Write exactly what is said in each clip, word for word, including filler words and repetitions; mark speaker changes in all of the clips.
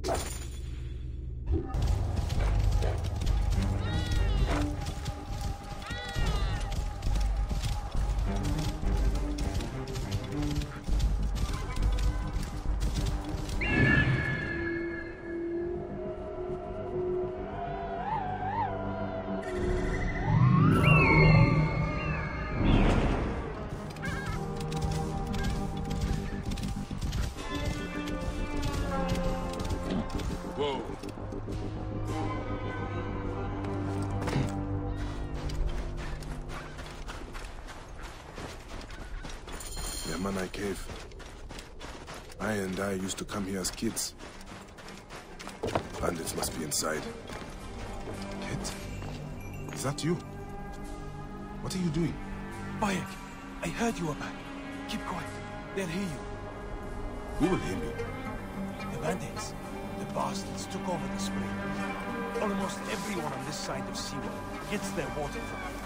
Speaker 1: Yamanai Cave. I and I used to come here as kids. Bandits must be inside. Kid? Is that you? What are you doing?
Speaker 2: Bayek, I heard you were back. Keep quiet. They'll hear you.
Speaker 1: Who will hear me?
Speaker 2: The bandits. The bastards took over the spring. Almost everyone on this side of SIWA gets their water from it.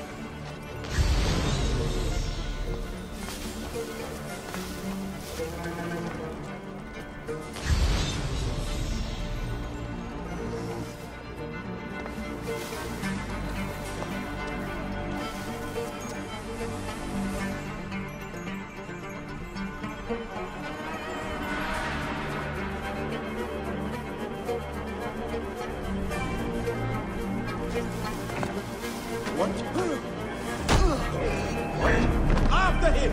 Speaker 2: After him!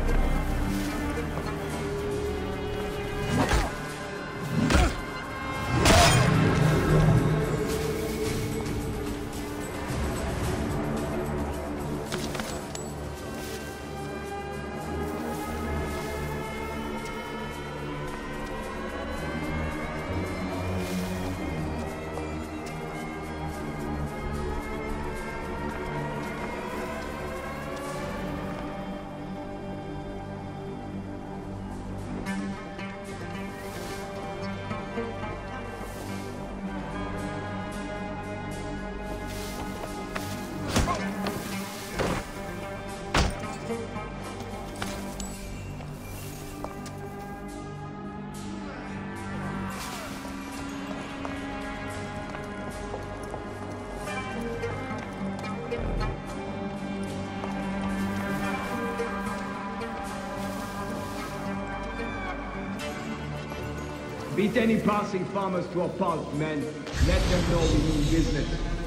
Speaker 3: Beat any passing farmers to a pulp, men. Let them know we mean business.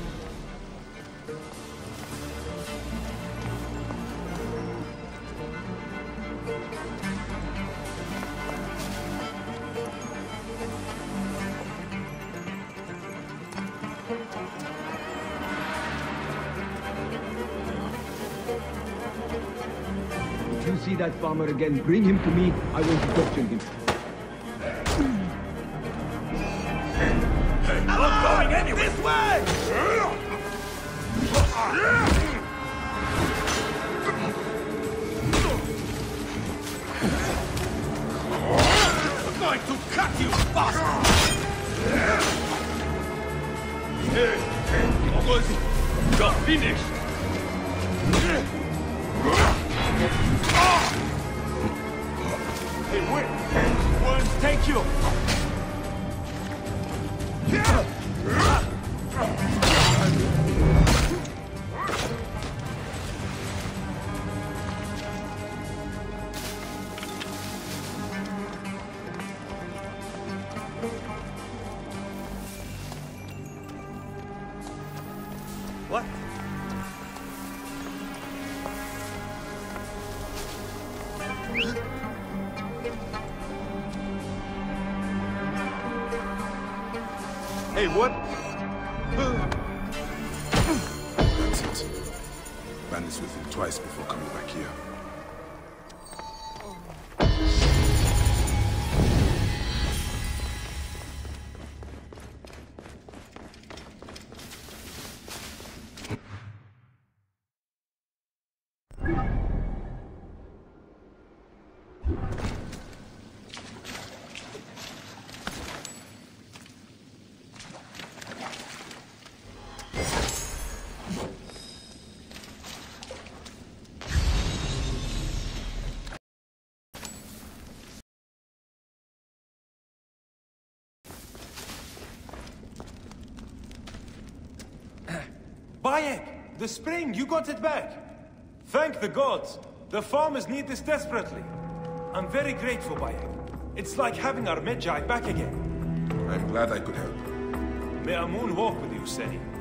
Speaker 3: If you see that farmer again, bring him to me. I want to question him.
Speaker 2: I'm not going anywhere! This way! I'm going to cut you, bastard! Mogozi, you're finished! Hey, wait! Worms take you! What? Hey, what?
Speaker 1: That's it. Bandits will think twice before coming back here.
Speaker 2: Bayek! The spring! You got it back! Thank the gods! The farmers need this desperately. I'm very grateful, Bayek. It's like having our Medjay back again.
Speaker 1: I'm glad I could help.
Speaker 2: May Amun walk with you, Seni.